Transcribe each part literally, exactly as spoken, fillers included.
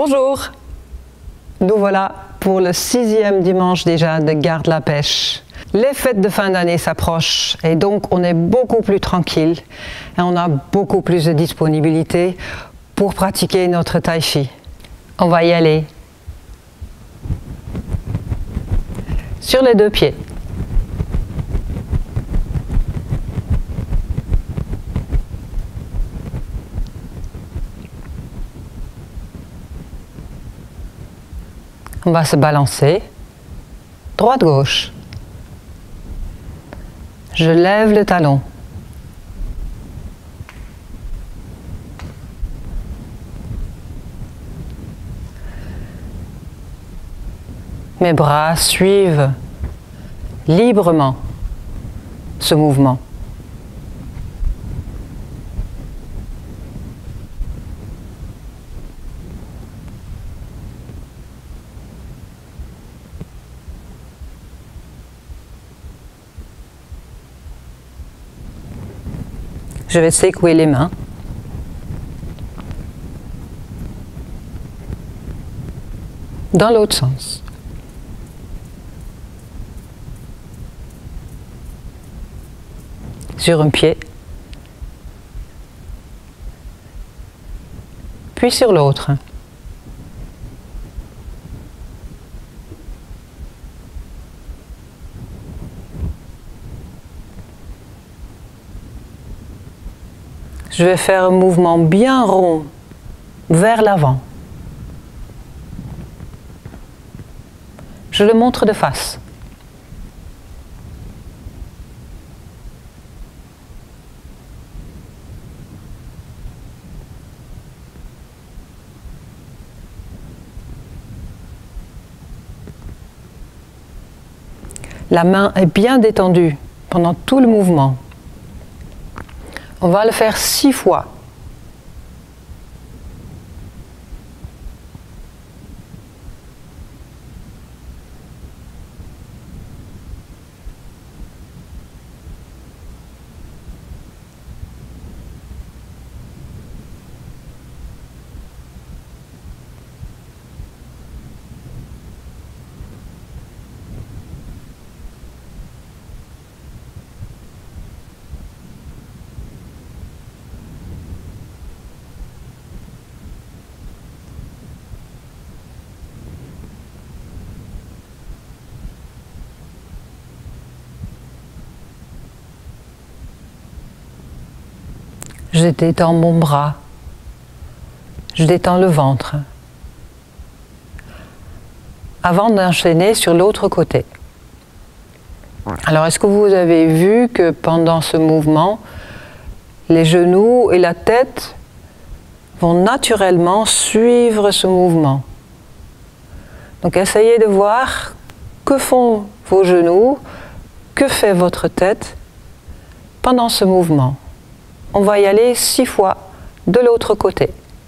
Bonjour, nous voilà pour le sixième dimanche déjà de Garde la pêche. Les fêtes de fin d'année s'approchent et donc on est beaucoup plus tranquille et on a beaucoup plus de disponibilité pour pratiquer notre tai chi. On va y aller. Sur les deux pieds. On va se balancer, droite-gauche. Je lève le talon. Mes bras suivent librement ce mouvement. Je vais secouer les mains. Dans l'autre sens. Sur un pied. Puis sur l'autre. Je vais faire un mouvement bien rond vers l'avant. Je le montre de face. La main est bien détendue pendant tout le mouvement. On va le faire six fois. Je détends mon bras, je détends le ventre, avant d'enchaîner sur l'autre côté. Alors, est-ce que vous avez vu que pendant ce mouvement, les genoux et la tête vont naturellement suivre ce mouvement? Donc, essayez de voir que font vos genoux, que fait votre tête pendant ce mouvement. On va y aller six fois de l'autre côté.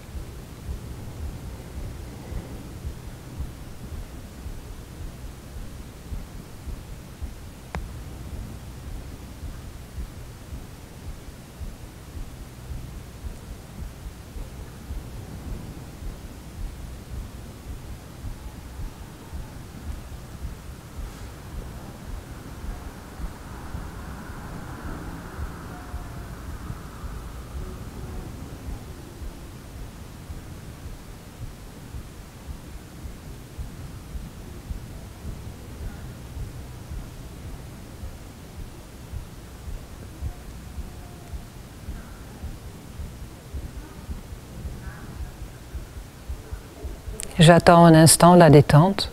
J'attends un instant la détente.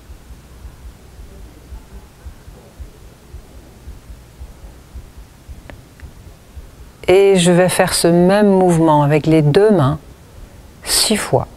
Et je vais faire ce même mouvement avec les deux mains six fois.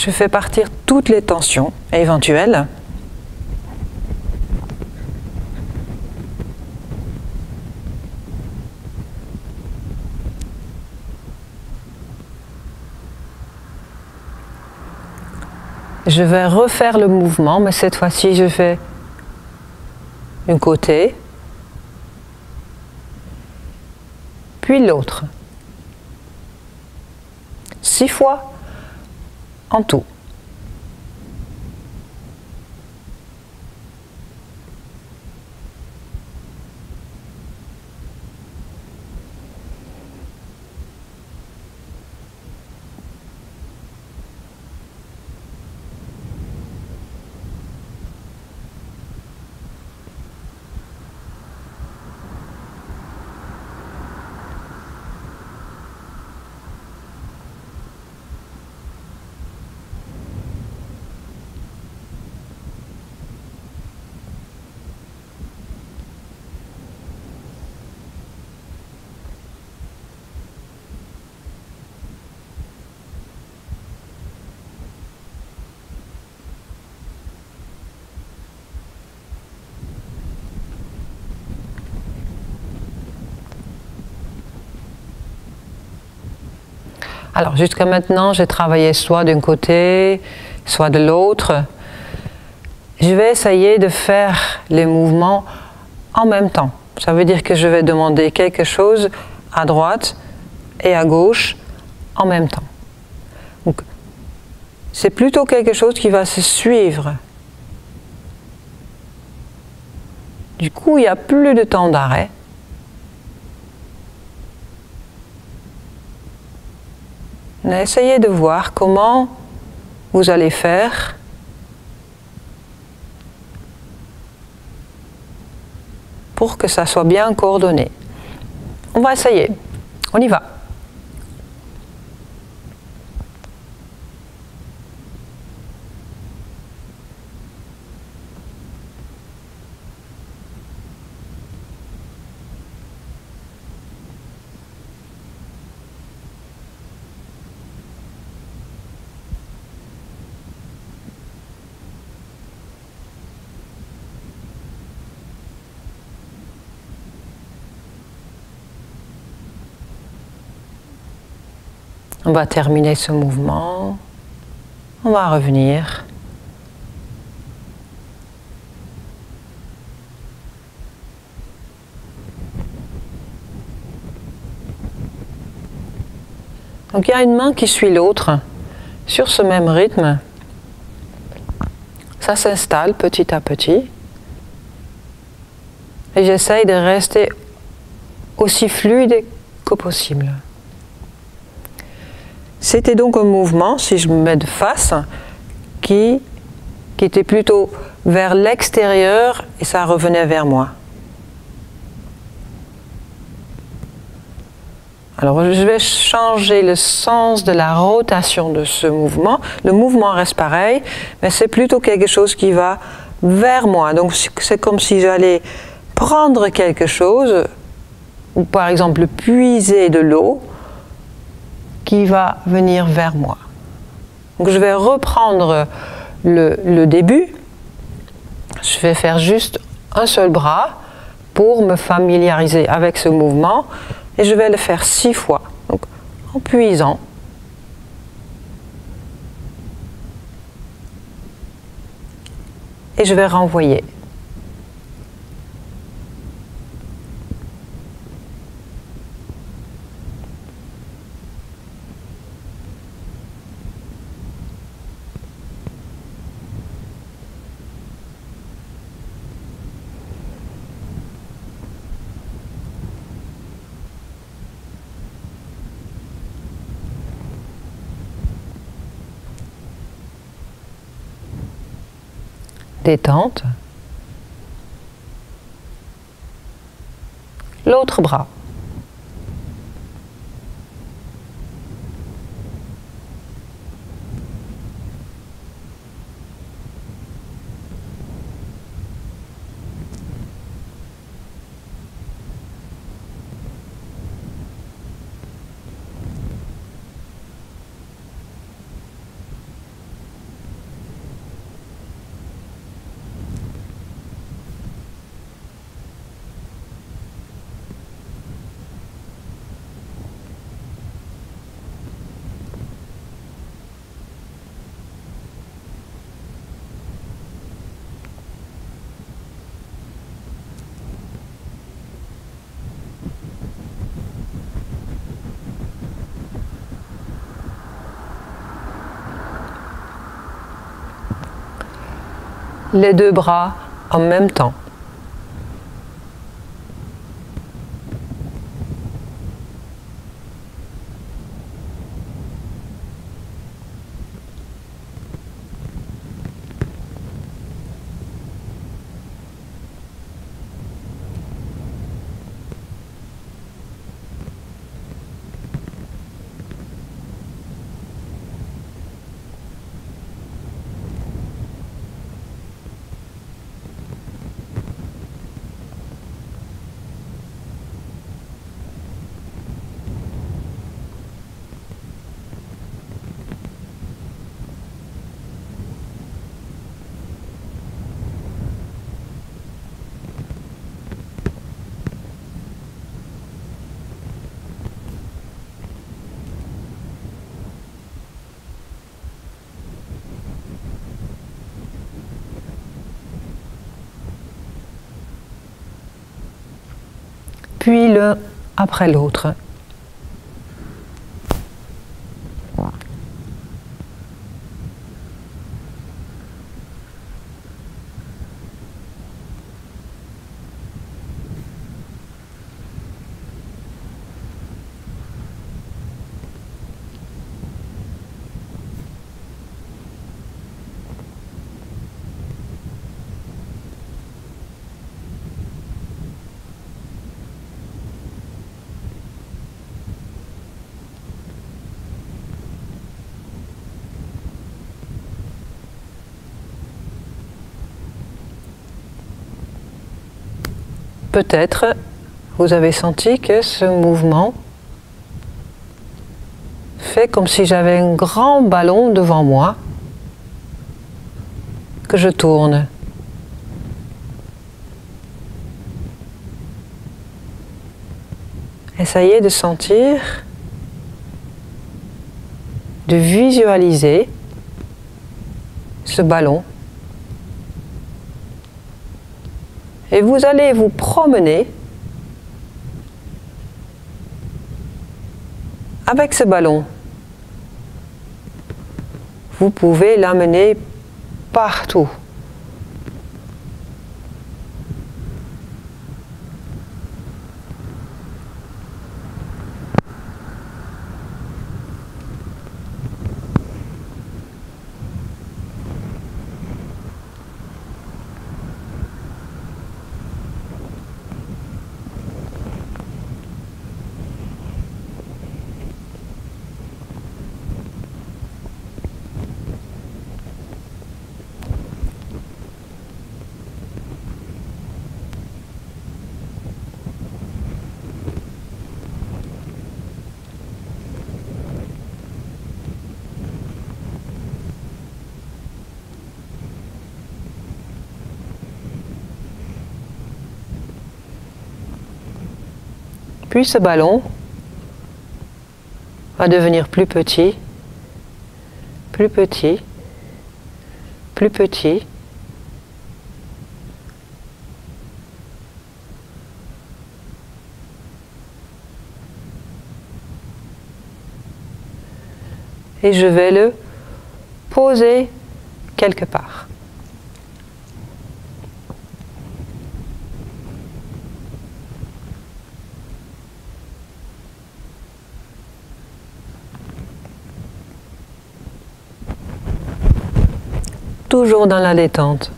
je fais partir toutes les tensions éventuelles. Je vais refaire le mouvement, mais cette fois-ci je fais un côté, puis l'autre. Six fois en tout. Alors jusqu'à maintenant, j'ai travaillé soit d'un côté, soit de l'autre. Je vais essayer de faire les mouvements en même temps. Ça veut dire que je vais demander quelque chose à droite et à gauche en même temps. Donc, c'est plutôt quelque chose qui va se suivre. Du coup, il n'y a plus de temps d'arrêt. Essayez de voir comment vous allez faire pour que ça soit bien coordonné. On va essayer. On y va. On va terminer ce mouvement. On va revenir. Donc il y a une main qui suit l'autre sur ce même rythme. Ça s'installe petit à petit. Et j'essaye de rester aussi fluide que possible. C'était donc un mouvement, si je me mets de face, qui, qui était plutôt vers l'extérieur et ça revenait vers moi. Alors je vais changer le sens de la rotation de ce mouvement. Le mouvement reste pareil, mais c'est plutôt quelque chose qui va vers moi. Donc c'est comme si j'allais prendre quelque chose, ou par exemple puiser de l'eau, qui va venir vers moi. Donc je vais reprendre le, le début. Je vais faire juste un seul bras pour me familiariser avec ce mouvement et je vais le faire six fois. Donc en puisant. Et je vais renvoyer. Détente. L'autre bras. les deux bras en même temps. Puis l'un après l'autre. Peut-être vous avez senti que ce mouvement fait comme si j'avais un grand ballon devant moi que je tourne. Essayez de sentir, de visualiser ce ballon. Et vous allez vous promener avec ce ballon. Vous pouvez l'amener partout. Puis ce ballon va devenir plus petit, plus petit, plus petit. Et je vais le poser quelque part. Toujours dans la détente.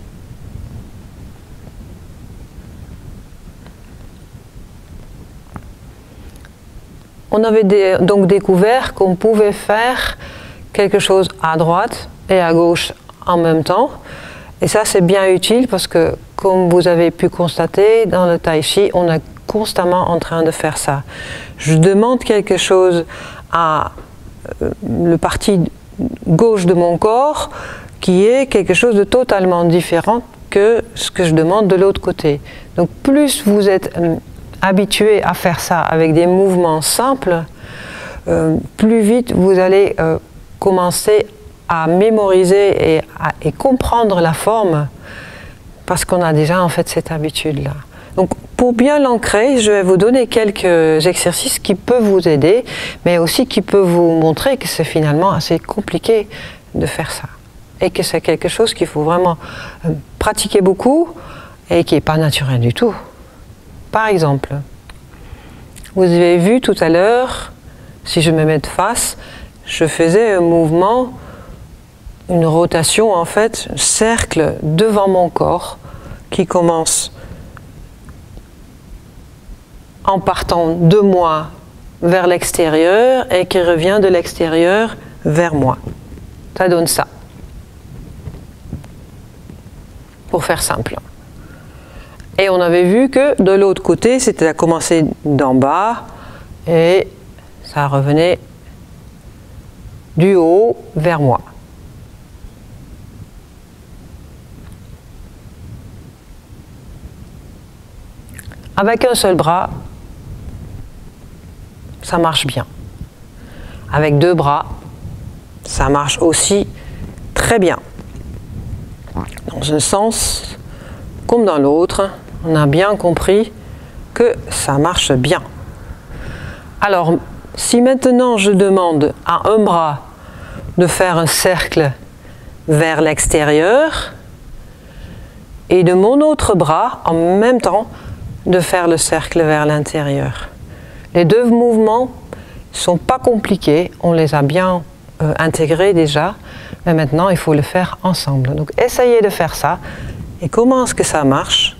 On avait des, donc découvert qu'on pouvait faire quelque chose à droite et à gauche en même temps. Et ça, c'est bien utile parce que, comme vous avez pu constater, dans le tai chi, on est constamment en train de faire ça. Je demande quelque chose à euh, le parti gauche de mon corps, qui est quelque chose de totalement différent que ce que je demande de l'autre côté. Donc plus vous êtes euh, habitué à faire ça avec des mouvements simples, euh, plus vite vous allez euh, commencer à mémoriser et, à, et comprendre la forme, parce qu'on a déjà en fait cette habitude-là. Donc pour bien l'ancrer, je vais vous donner quelques exercices qui peuvent vous aider, mais aussi qui peuvent vous montrer que c'est finalement assez compliqué de faire ça. et que c'est quelque chose qu'il faut vraiment pratiquer beaucoup et qui n'est pas naturel du tout. Par exemple, vous avez vu tout à l'heure, si je me mets de face, je faisais un mouvement, une rotation en fait, un cercle devant mon corps qui commence en partant de moi vers l'extérieur et qui revient de l'extérieur vers moi. Ça donne ça. Pour faire simple. Et on avait vu que de l'autre côté, c'était à commencer d'en bas et ça revenait du haut vers moi. Avec un seul bras, ça marche bien. Avec deux bras, ça marche aussi très bien. Dans un sens comme dans l'autre, on a bien compris que ça marche bien. Alors, si maintenant je demande à un bras de faire un cercle vers l'extérieur et de mon autre bras, en même temps, de faire le cercle vers l'intérieur. Les deux mouvements ne sont pas compliqués, on les a bien euh, intégrés déjà, mais maintenant il faut le faire ensemble. Donc essayez de faire ça. Et comment est-ce que ça marche?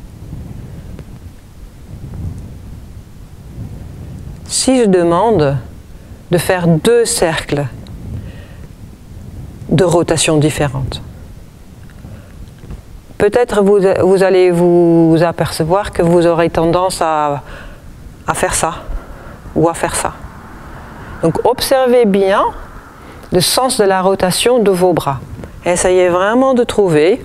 Si je demande de faire deux cercles de rotation différentes, peut-être vous, vous allez vous apercevoir que vous aurez tendance à, à faire ça ou à faire ça. Donc observez bien le sens de la rotation de vos bras. Essayez vraiment de trouver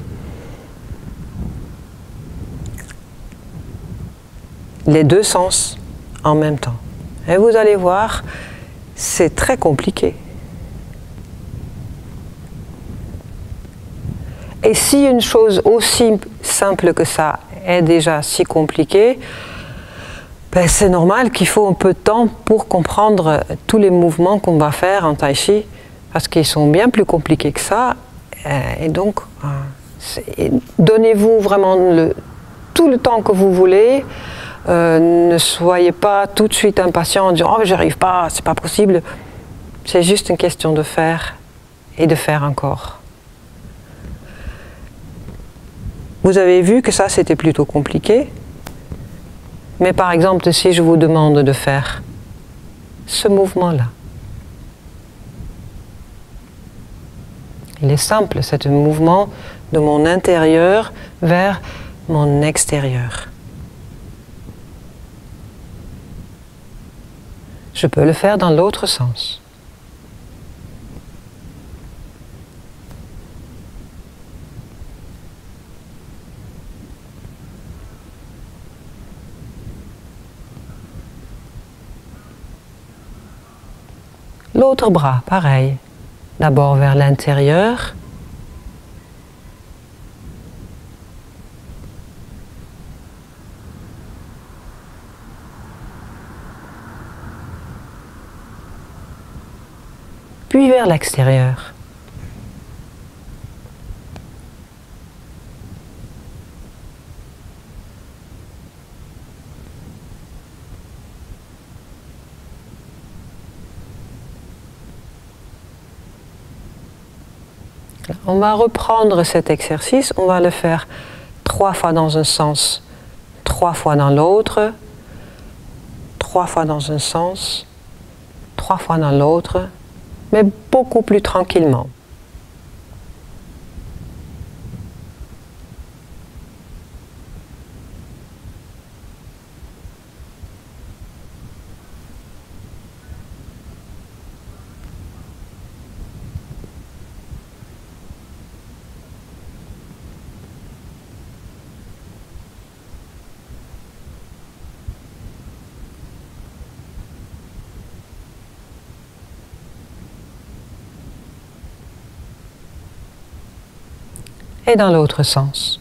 les deux sens en même temps. Et vous allez voir, c'est très compliqué. Et si une chose aussi simple que ça est déjà si compliquée, ben c'est normal qu'il faut un peu de temps pour comprendre tous les mouvements qu'on va faire en tai chi, parce qu'ils sont bien plus compliqués que ça. Et donc, donnez-vous vraiment le, tout le temps que vous voulez. Euh, ne soyez pas tout de suite impatient en disant « Oh, j'arrive pas, c'est pas possible ». C'est juste une question de faire et de faire encore. Vous avez vu que ça, c'était plutôt compliqué. Mais par exemple, si je vous demande de faire ce mouvement-là, il est simple, c'est un mouvement de mon intérieur vers mon extérieur. Je peux le faire dans l'autre sens. L'autre bras, pareil. D'abord vers l'intérieur. Puis vers l'extérieur. On va reprendre cet exercice, on va le faire trois fois dans un sens, trois fois dans l'autre, trois fois dans un sens, trois fois dans l'autre, mais beaucoup plus tranquillement. Et dans l'autre sens.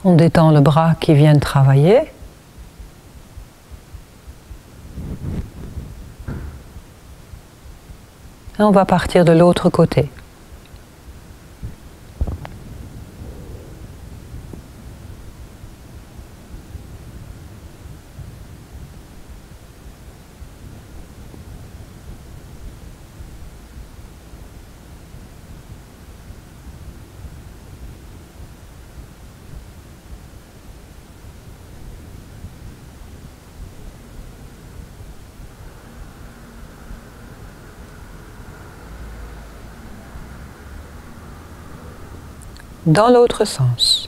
On détend le bras qui vient de travailler. Et on va partir de l'autre côté. Dans l'autre sens.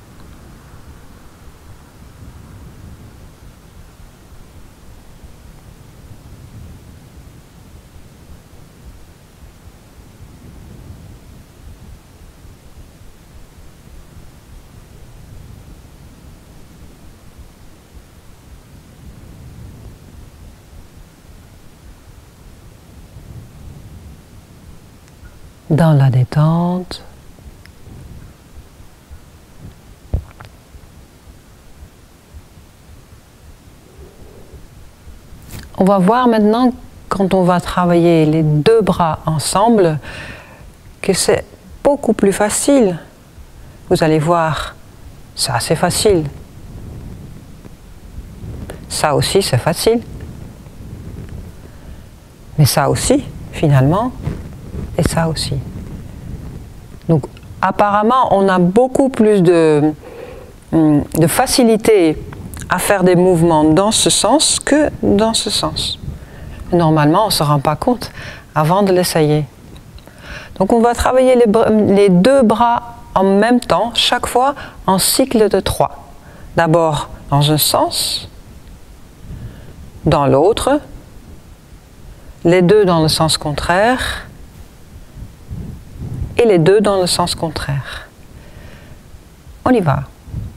Dans la détente. On va voir maintenant, quand on va travailler les deux bras ensemble, que c'est beaucoup plus facile. Vous allez voir, c'est assez facile. Ça aussi, c'est facile. Mais ça aussi, finalement, et ça aussi. Donc, apparemment, on a beaucoup plus de, de facilité à faire des mouvements dans ce sens que dans ce sens. Normalement, on ne se rend pas compte avant de l'essayer. Donc on va travailler les, les deux bras en même temps, chaque fois en cycle de trois. D'abord dans un sens, dans l'autre, les deux dans le sens contraire, et les deux dans le sens contraire. On y va.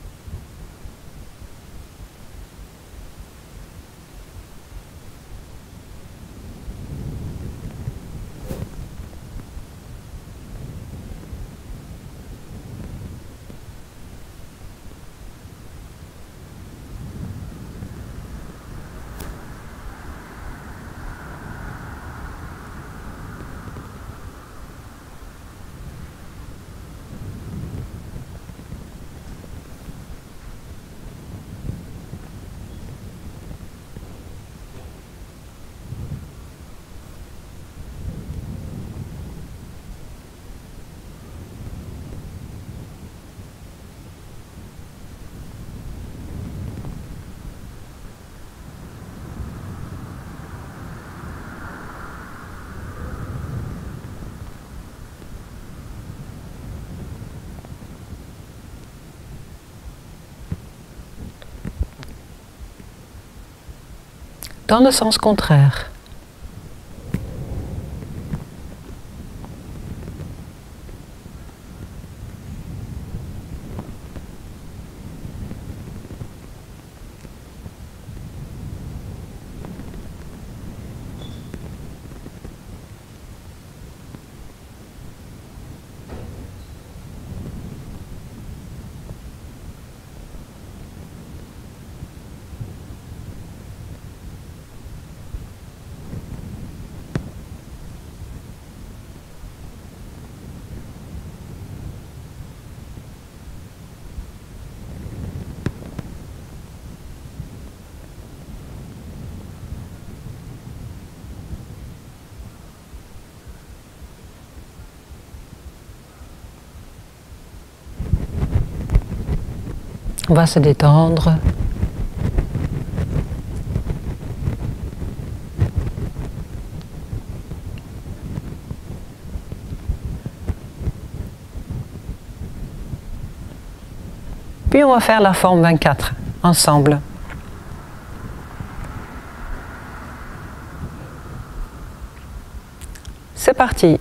Dans le sens contraire. On va se détendre. Puis on va faire la forme vingt-quatre ensemble. C'est parti.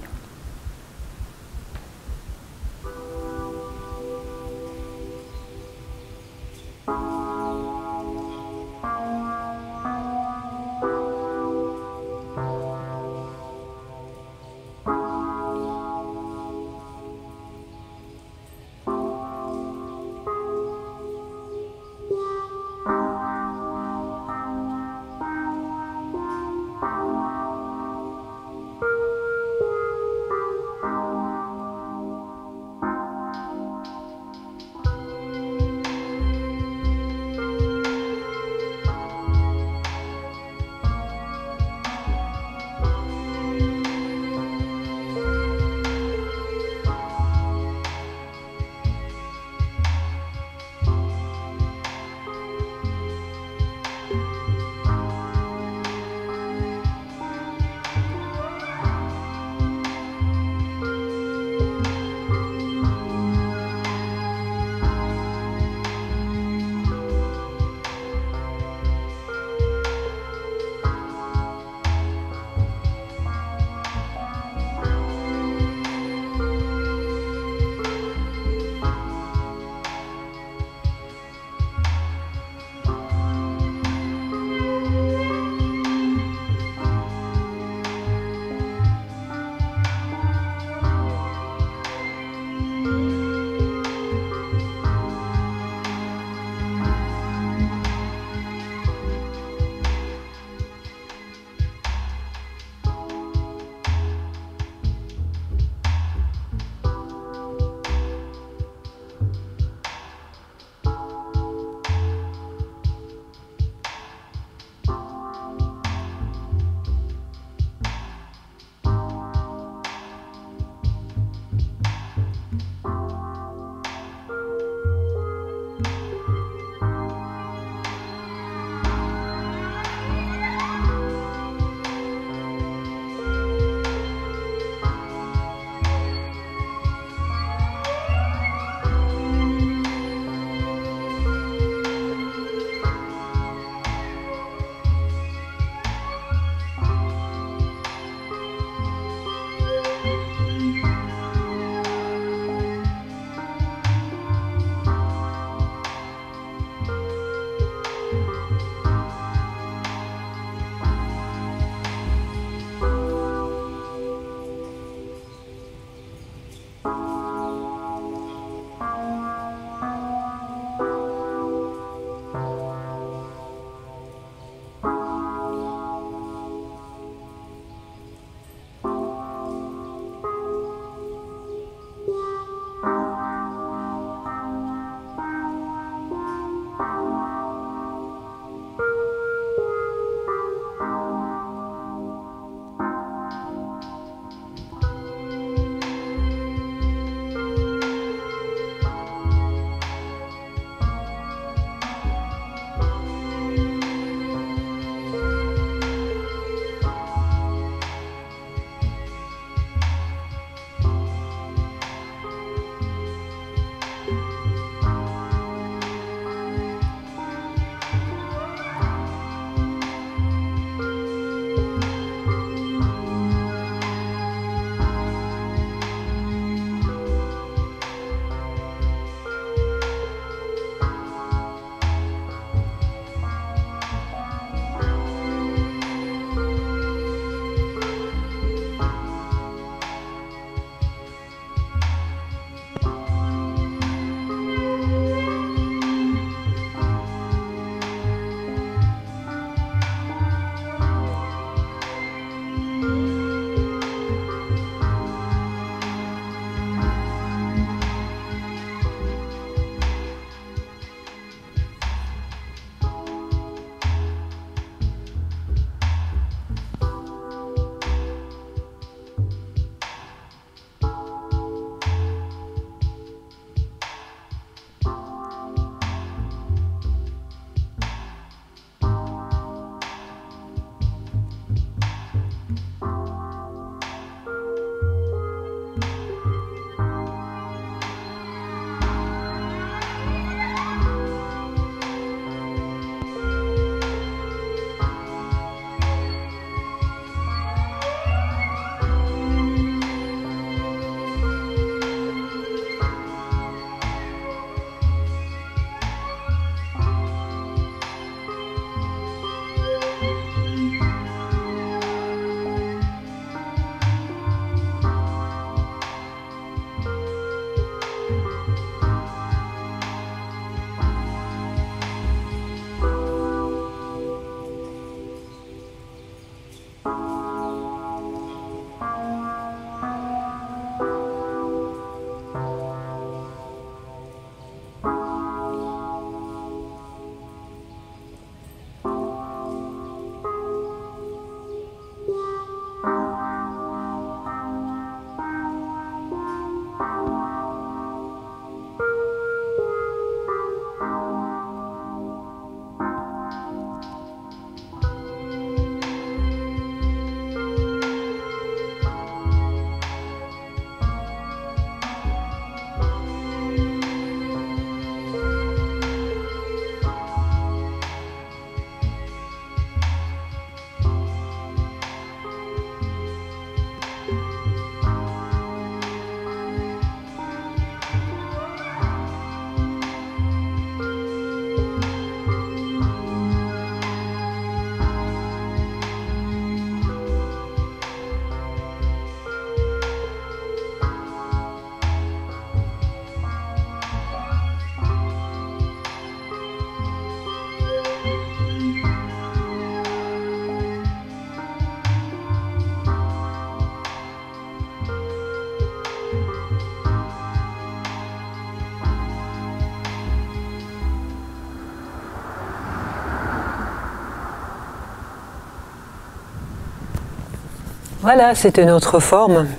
Voilà, c'est une autre forme.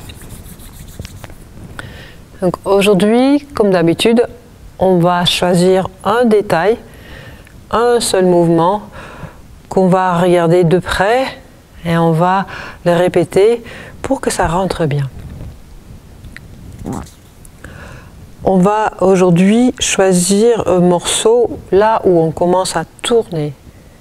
Donc aujourd'hui, comme d'habitude, on va choisir un détail, un seul mouvement qu'on va regarder de près et on va le répéter pour que ça rentre bien. On va aujourd'hui choisir un morceau là où on commence à tourner.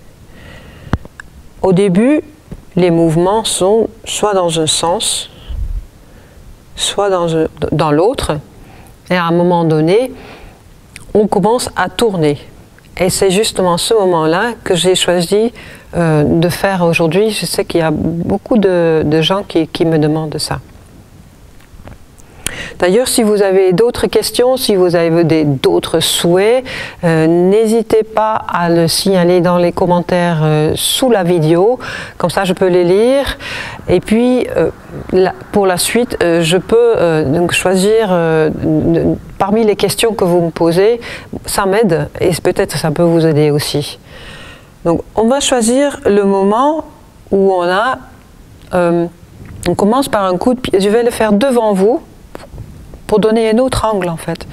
Au début, les mouvements sont soit dans un sens, soit dans, un, dans l'autre, et à un moment donné, on commence à tourner. Et c'est justement ce moment-là que j'ai choisi euh, de faire aujourd'hui. Je sais qu'il y a beaucoup de, de gens qui, qui me demandent ça. D'ailleurs, si vous avez d'autres questions, si vous avez d'autres souhaits, euh, n'hésitez pas à le signaler dans les commentaires euh, sous la vidéo, comme ça je peux les lire. Et puis, euh, la, pour la suite, euh, je peux euh, donc choisir euh, de, parmi les questions que vous me posez, ça m'aide et peut-être ça peut vous aider aussi. Donc, on va choisir le moment où on a, euh, on commence par un coup de pied, je vais le faire devant vous, pour donner un autre angle en fait.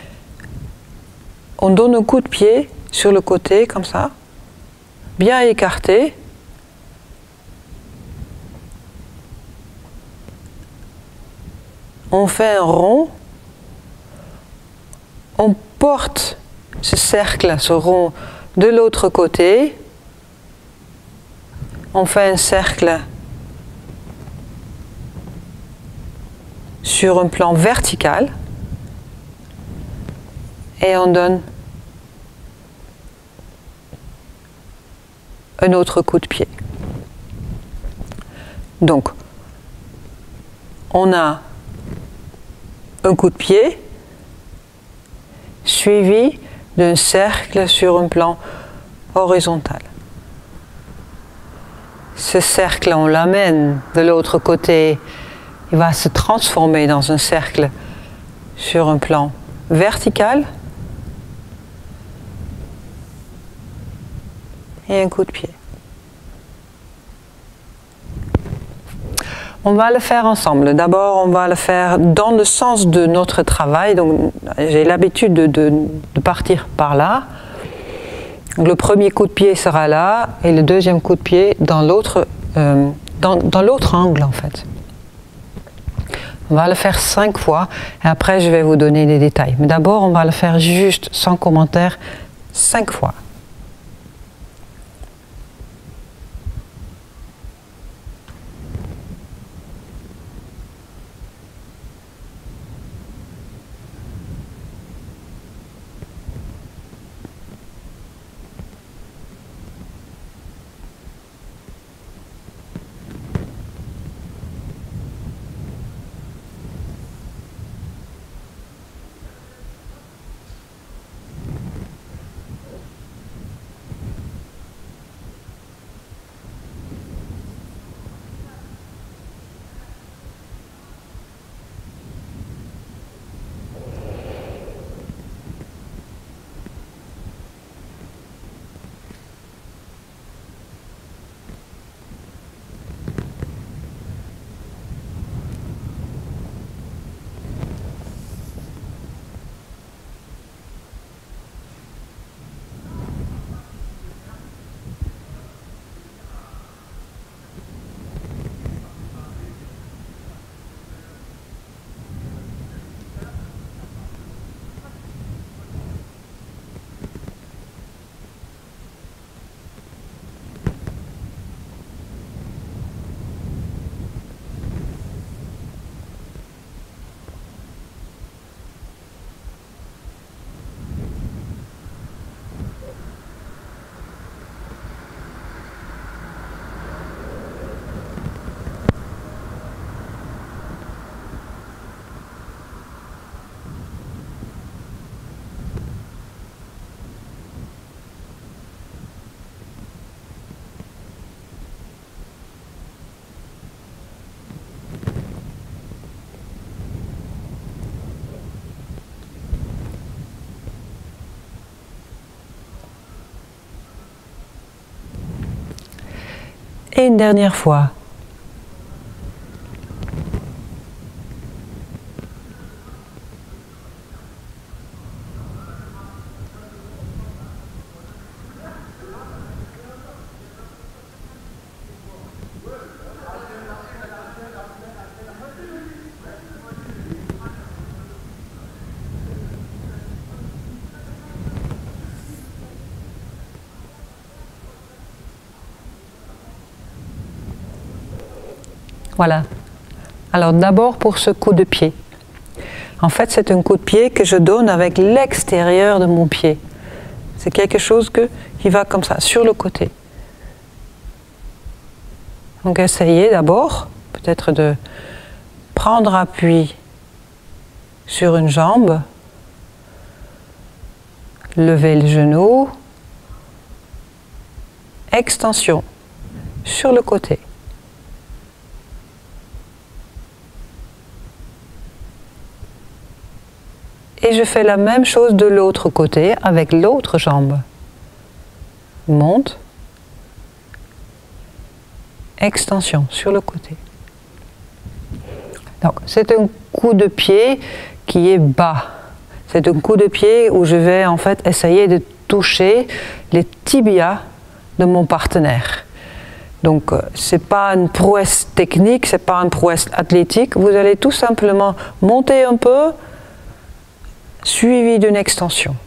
On donne un coup de pied sur le côté comme ça, bien écarté. On fait un rond. On porte ce cercle, ce rond de l'autre côté. On fait un cercle sur un plan vertical et on donne un autre coup de pied. Donc, on a un coup de pied suivi d'un cercle sur un plan horizontal. Ce cercle, on l'amène de l'autre côté. Il va se transformer dans un cercle sur un plan vertical et un coup de pied. On va le faire ensemble. D'abord, on va le faire dans le sens de notre travail. Donc, j'ai l'habitude de, de, de partir par là. Donc, le premier coup de pied sera là et le deuxième coup de pied dans l'autre euh, dans, dans l'autre angle en fait. On va le faire cinq fois et après je vais vous donner des détails. Mais d'abord on va le faire juste sans commentaire cinq fois. Et une dernière fois. Voilà. Alors d'abord pour ce coup de pied. En fait, c'est un coup de pied que je donne avec l'extérieur de mon pied. C'est quelque chose que, qui va comme ça, sur le côté. Donc essayez d'abord, peut-être de prendre appui sur une jambe, lever le genou, extension sur le côté. Et je fais la même chose de l'autre côté avec l'autre jambe. Monte, extension sur le côté. Donc c'est un coup de pied qui est bas. C'est un coup de pied où je vais en fait essayer de toucher les tibias de mon partenaire. Donc c'est pas une prouesse technique, c'est pas une prouesse athlétique. Vous allez tout simplement monter un peu, suivi d'une extension.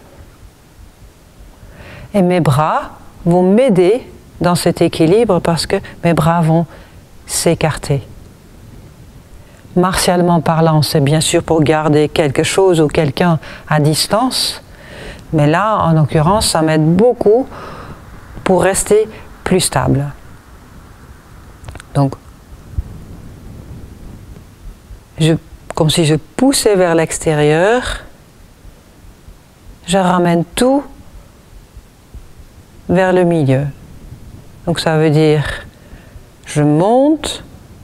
Et mes bras vont m'aider dans cet équilibre parce que mes bras vont s'écarter. Martialement parlant, c'est bien sûr pour garder quelque chose ou quelqu'un à distance, mais là, en l'occurrence, ça m'aide beaucoup pour rester plus stable. Donc, je, comme si je poussais vers l'extérieur, je ramène tout vers le milieu. Donc ça veut dire, je monte,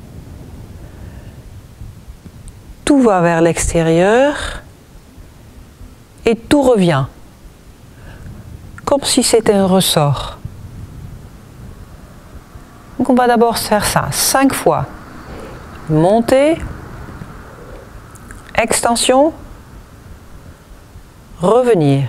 tout va vers l'extérieur et tout revient. Comme si c'était un ressort. Donc on va d'abord faire ça, cinq fois. Monter, extension, revenir.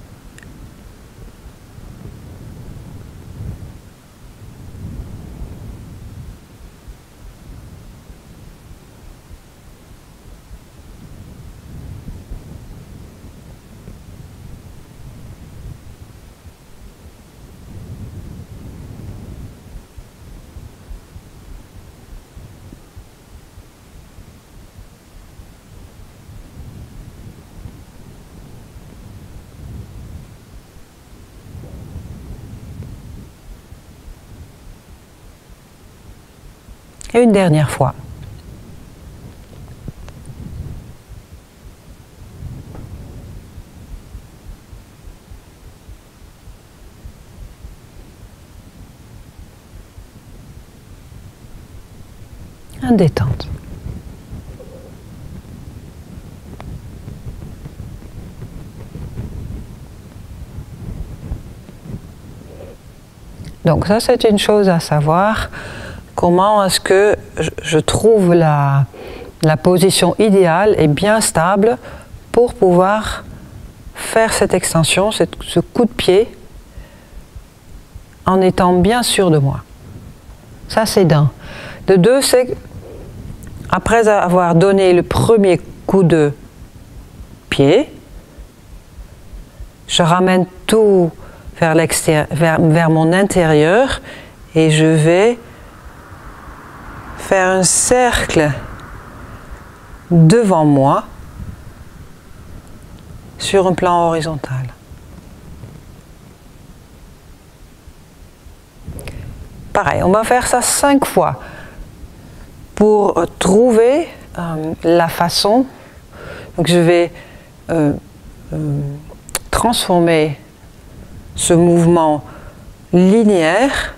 Et une dernière fois. En détente. Donc ça, c'est une chose à savoir. Comment est-ce que je trouve la, la position idéale et bien stable pour pouvoir faire cette extension, cette, ce coup de pied, en étant bien sûr de moi. Ça, c'est d'un. De deux, c'est après avoir donné le premier coup de pied, je ramène tout vers, l'extérieur, vers, vers mon intérieur et je vais faire un cercle devant moi sur un plan horizontal. Pareil, on va faire ça cinq fois pour trouver euh, la façon. Donc je vais euh, euh, transformer ce mouvement linéaire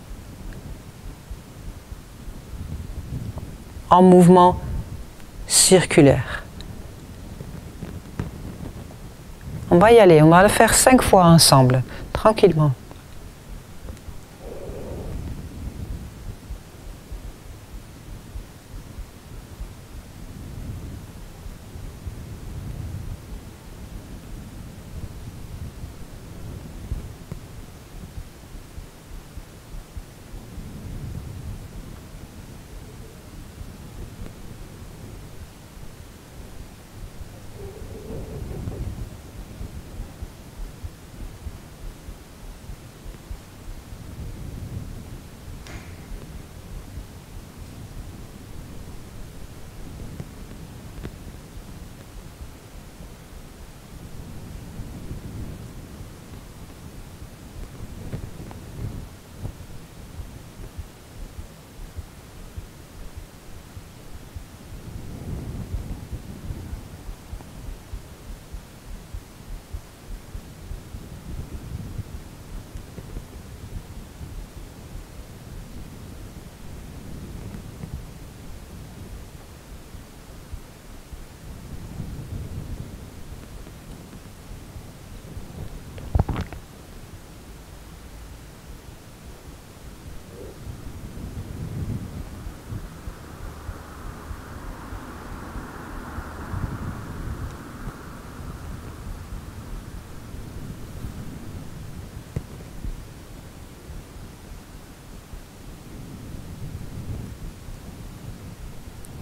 en mouvement circulaire. On va y aller, on va le faire cinq fois ensemble, tranquillement.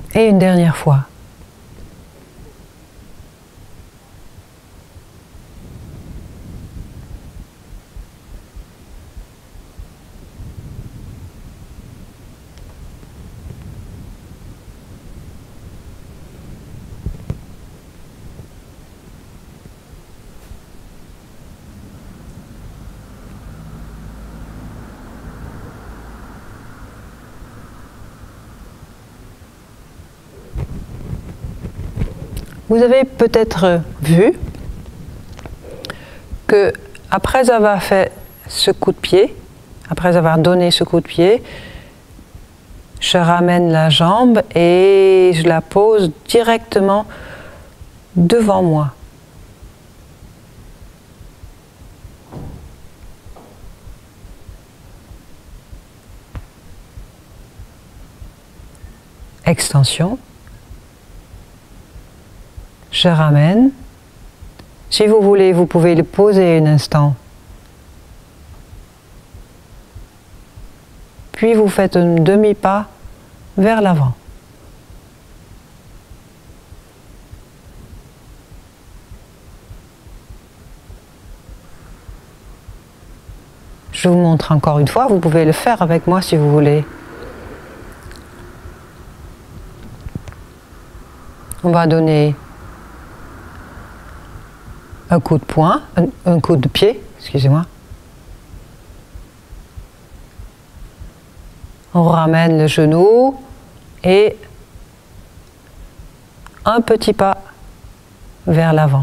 Et une dernière fois. Vous avez peut-être vu que après avoir fait ce coup de pied, après avoir donné ce coup de pied, je ramène la jambe et je la pose directement devant moi. Extension. Je ramène. Si vous voulez, vous pouvez le poser un instant. Puis vous faites un demi-pas vers l'avant. Je vous montre encore une fois, vous pouvez le faire avec moi si vous voulez. On va donner un coup de poing, un, un coup de pied, excusez-moi. On ramène le genou et un petit pas vers l'avant.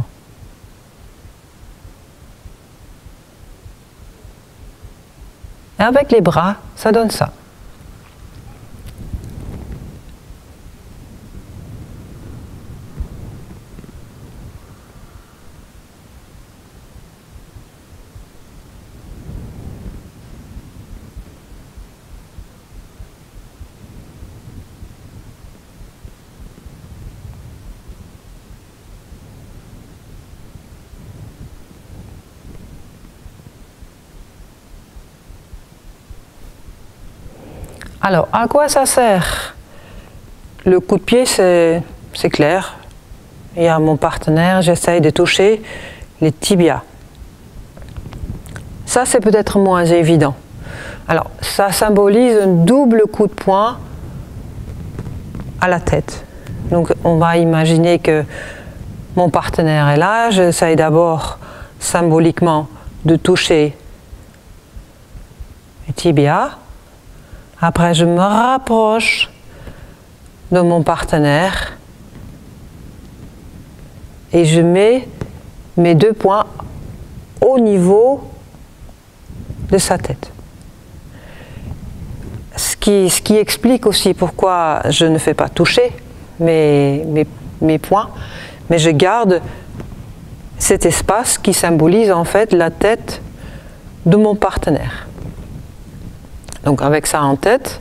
Et avec les bras, ça donne ça. Alors, à quoi ça sert? Le coup de pied, c'est clair. Il y a mon partenaire, j'essaye de toucher les tibias. Ça, c'est peut-être moins évident. Alors, ça symbolise un double coup de poing à la tête. Donc, on va imaginer que mon partenaire est là. J'essaye d'abord symboliquement de toucher les tibias. Après, je me rapproche de mon partenaire et je mets mes deux poings au niveau de sa tête. Ce qui, ce qui explique aussi pourquoi je ne fais pas toucher mes, mes, mes poings, mais je garde cet espace qui symbolise en fait la tête de mon partenaire. Donc avec ça en tête,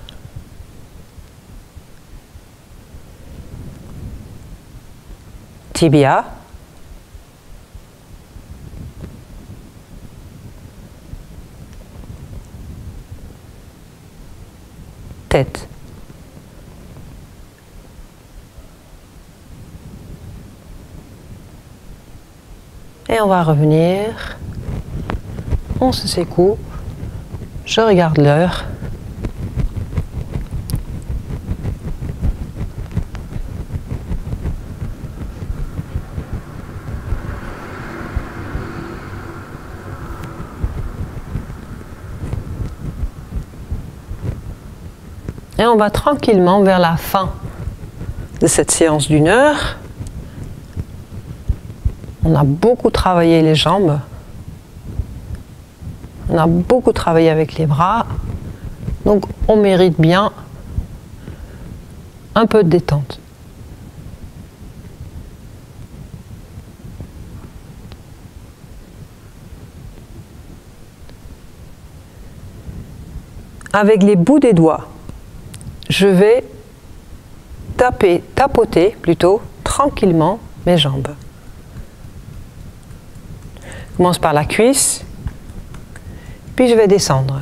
tibia, tête. Et on va revenir, on se secoue. Je regarde l'heure. Et on va tranquillement vers la fin de cette séance d'une heure. On a beaucoup travaillé les jambes. On a beaucoup travaillé avec les bras, donc on mérite bien un peu de détente. Avec les bouts des doigts, je vais taper, tapoter plutôt, tranquillement mes jambes. Je commence par la cuisse. Puis je vais descendre.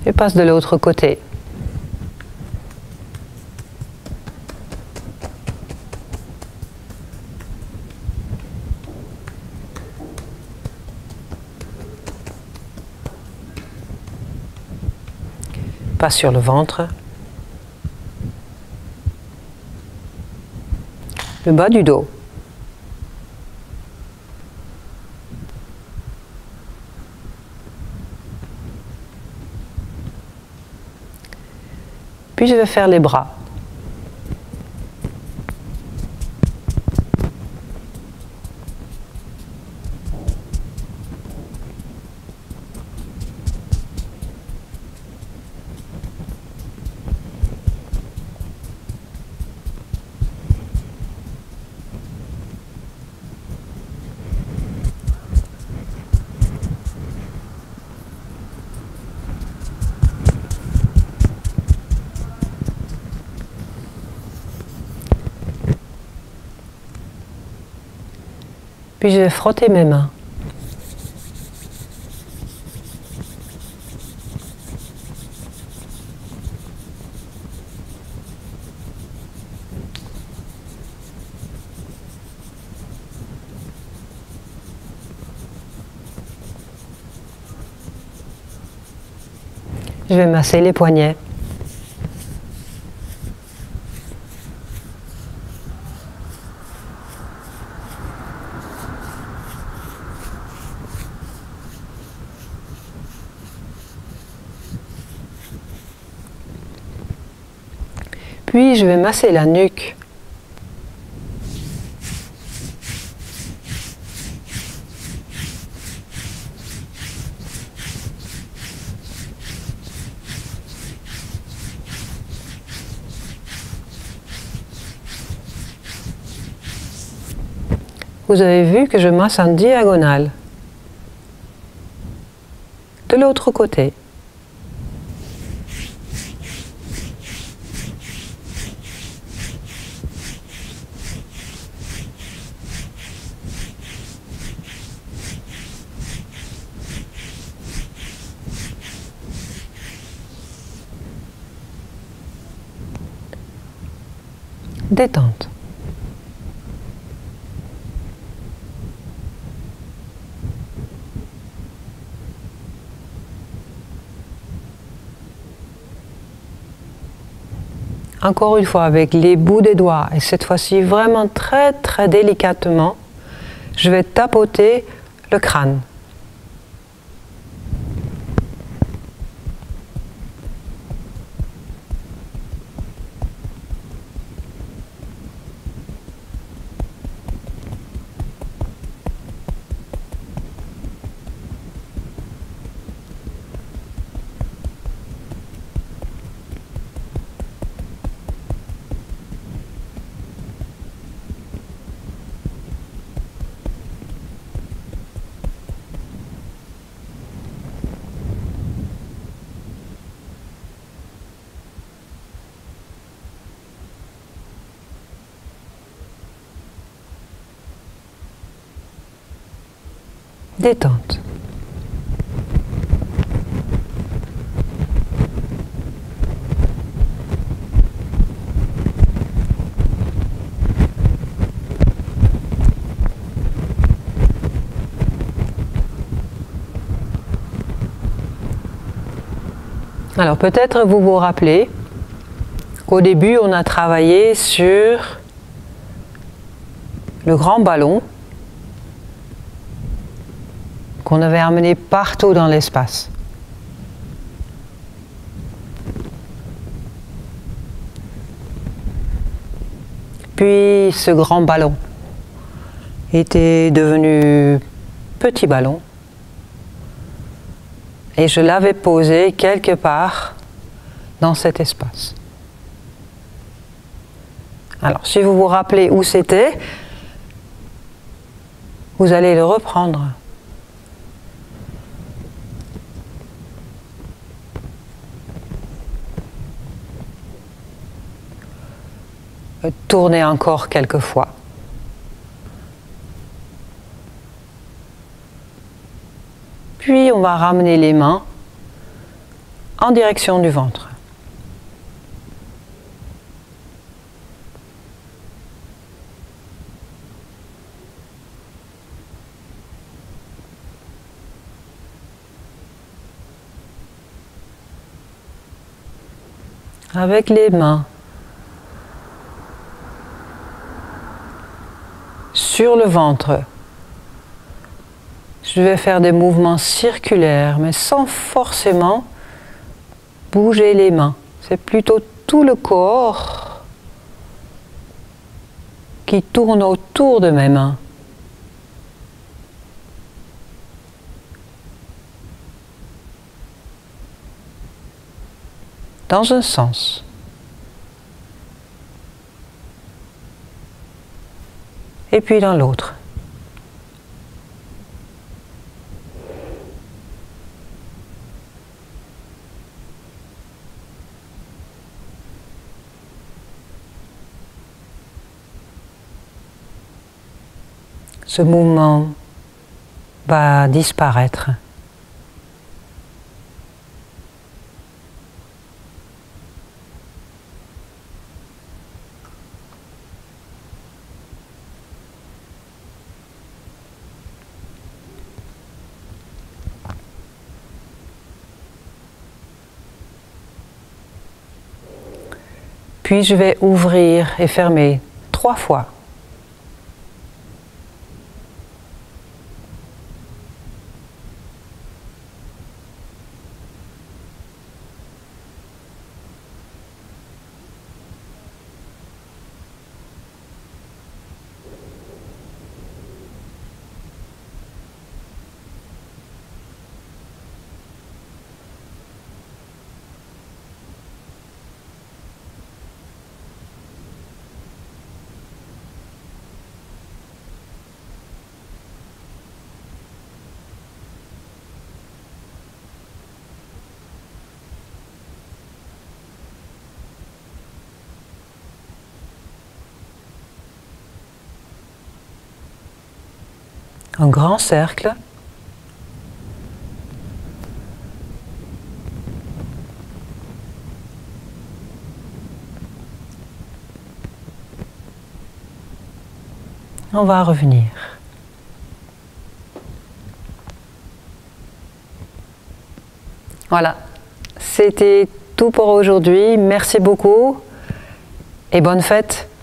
Et passe de l'autre côté. Passe sur le ventre. Le bas du dos. Puis je vais faire les bras. Puis je vais frotter mes mains. Je vais masser les poignets. Puis je vais masser la nuque. Vous avez vu que je masse en diagonale. De l'autre côté. Détente. Encore une fois avec les bouts des doigts et cette fois-ci vraiment très très délicatement, je vais tapoter le crâne. Détente. Alors peut-être vous vous rappelez qu'au début on a travaillé sur le grand ballon qu'on avait amené partout dans l'espace. Puis ce grand ballon était devenu petit ballon et je l'avais posé quelque part dans cet espace. Alors si vous vous rappelez où c'était, vous allez le reprendre. Tournez encore quelques fois. Puis on va ramener les mains en direction du ventre. Avec les mains sur le ventre, je vais faire des mouvements circulaires, mais sans forcément bouger les mains. C'est plutôt tout le corps qui tourne autour de mes mains. Dans un sens. Et puis dans l'autre. Ce mouvement va disparaître. Puis je vais ouvrir et fermer trois fois. Un grand cercle. On va revenir. Voilà, c'était tout pour aujourd'hui. Merci beaucoup et bonne fête.